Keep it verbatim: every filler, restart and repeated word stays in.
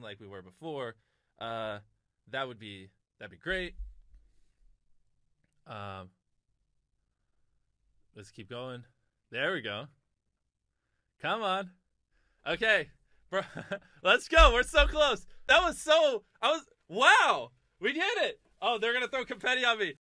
like we were before, uh, that would be that'd be great. Um, let's keep going. There we go. Come on. Okay, bro. Let's go. We're so close. That was so. I was. Wow. We did it. Oh, they're gonna throw confetti on me.